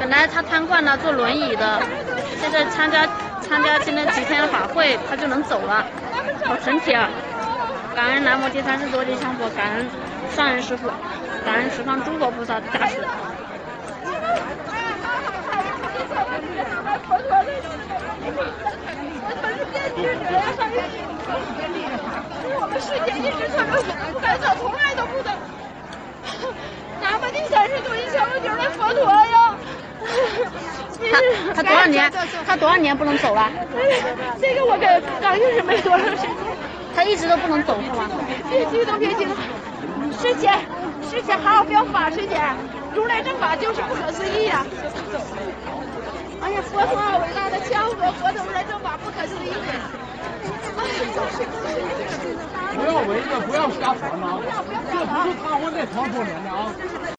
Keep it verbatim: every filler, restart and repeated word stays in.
本来他瘫痪了，坐轮椅的，现在参加参加今天几天的法会，他就能走了，好神奇啊！感恩南无第三世多吉祥佛，感恩上人师父，感恩十方诸佛菩萨加持。 我们世界一直存着不敢走，从来都不走。南无第三世多吉祥佛就是佛陀呀！ 他他多少年？他多少年不能走了？ 这个我跟刚认识没多长时间。 他一直都不能走是吗？ 别激动，别激动。师姐，师姐，好好表法，师姐，如来正法就是不可思议呀、啊！哎呀，佛陀好伟大的强国，佛陀如来正法不可思议。 不要围着，不要瞎传啊！这不是看我在传说连的啊！